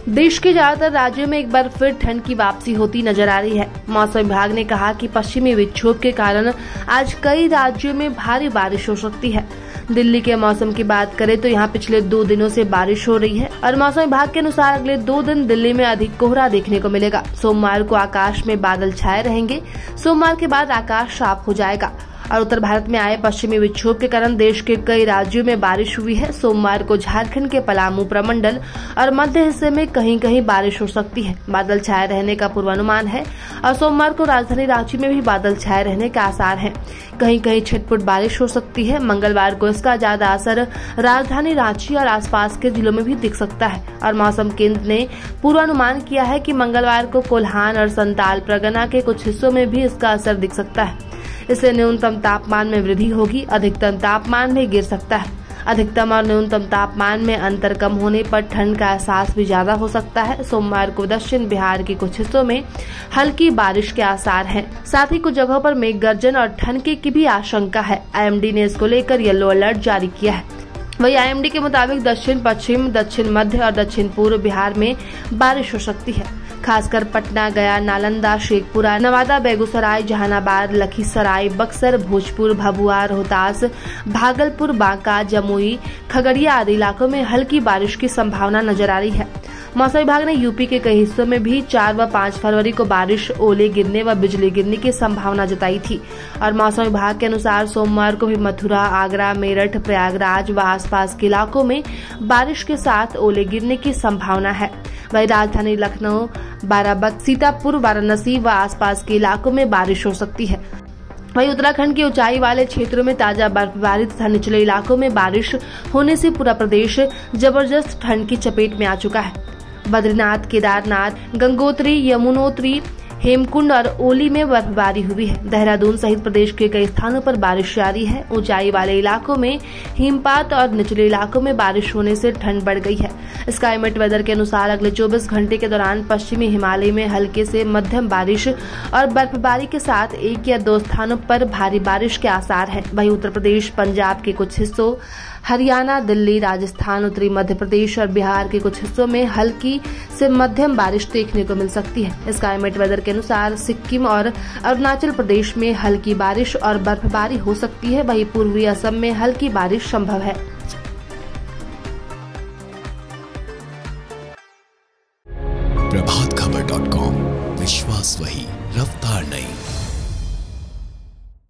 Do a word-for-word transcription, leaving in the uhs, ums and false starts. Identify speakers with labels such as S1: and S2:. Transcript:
S1: देश के ज्यादातर राज्यों में एक बार फिर ठंड की वापसी होती नजर आ रही है। मौसम विभाग ने कहा कि पश्चिमी विक्षोभ के कारण आज कई राज्यों में भारी बारिश हो सकती है। दिल्ली के मौसम की बात करें तो यहाँ पिछले दो दिनों से बारिश हो रही है और मौसम विभाग के अनुसार अगले दो दिन दिल्ली में अधिक कोहरा देखने को मिलेगा। सोमवार को आकाश में बादल छाए रहेंगे। सोमवार के बाद आकाश साफ हो जाएगा और उत्तर भारत में आए पश्चिमी विक्षोभ के कारण देश के कई राज्यों में बारिश हुई है। सोमवार को झारखंड के पलामू प्रमंडल और मध्य हिस्से में कहीं कहीं बारिश हो सकती है। बादल छाए रहने का पूर्वानुमान है और सोमवार को राजधानी रांची में भी बादल छाए रहने के आसार हैं। कहीं कहीं छिटपुट बारिश हो सकती है। मंगलवार को इसका ज्यादा असर राजधानी रांची और आसपास के जिलों में भी दिख सकता है और मौसम केंद्र ने पूर्वानुमान किया है कि मंगलवार को कोल्हान और संताल परगना के कुछ हिस्सों में भी इसका असर दिख सकता है। इससे न्यूनतम तापमान में वृद्धि होगी, अधिकतम तापमान भी गिर सकता है। अधिकतम और न्यूनतम तापमान में अंतर कम होने पर ठंड का एहसास भी ज्यादा हो सकता है। सोमवार को दक्षिण बिहार के कुछ हिस्सों में हल्की बारिश के आसार हैं। साथ ही कुछ जगहों पर मेघ गर्जन और ठनके की भी आशंका है। आई एम डी ने इसको लेकर येलो अलर्ट जारी किया है। वही आई एम डी के मुताबिक दक्षिण पश्चिम, दक्षिण मध्य और दक्षिण पूर्व बिहार में बारिश हो सकती है। खासकर पटना, गया, नालंदा, शेखपुरा, नवादा, बेगूसराय, जहानाबाद, लखीसराय, बक्सर, भोजपुर, भभुआ, रोहतास, भागलपुर, बांका, जमुई, खगड़िया आदि इलाकों में हल्की बारिश की संभावना नजर आ रही है। मौसम विभाग ने यूपी के कई हिस्सों में भी चार व पाँच फरवरी को बारिश, ओले गिरने व बिजली गिरने की संभावना जताई थी और मौसम विभाग के अनुसार सोमवार को भी मथुरा, आगरा, मेरठ, प्रयागराज व आसपास के इलाकों में बारिश के साथ ओले गिरने की संभावना है। वही राजधानी लखनऊ, बाराबंकी, सीतापुर, वाराणसी व आसपास के इलाकों में बारिश हो सकती है। वहीं उत्तराखंड के ऊंचाई वाले क्षेत्रों में ताजा बर्फबारी तथा निचले इलाकों में बारिश होने से पूरा प्रदेश जबरदस्त ठंड की चपेट में आ चुका है। बद्रीनाथ, केदारनाथ, गंगोत्री, यमुनोत्री, हेमकुंड और ओली में बर्फबारी हुई है। देहरादून सहित प्रदेश के कई स्थानों पर बारिश जारी है। ऊंचाई वाले इलाकों में हिमपात और निचले इलाकों में बारिश होने से ठंड बढ़ गई है। स्काईमेट वेदर के अनुसार अगले चौबीस घंटे के दौरान पश्चिमी हिमालय में हल्के से मध्यम बारिश और बर्फबारी के साथ एक या दो स्थानों पर भारी बारिश के आसार हैं। वहीं उत्तर प्रदेश, पंजाब के कुछ हिस्सों, हरियाणा, दिल्ली, राजस्थान, उत्तरी मध्य प्रदेश और बिहार के कुछ हिस्सों में हल्की से मध्यम बारिश देखने को मिल सकती है। स्काईमेट वेदर के अनुसार सिक्किम और अरुणाचल प्रदेश में हल्की बारिश और बर्फबारी हो सकती है। वहीं पूर्वी असम में हल्की बारिश संभव है।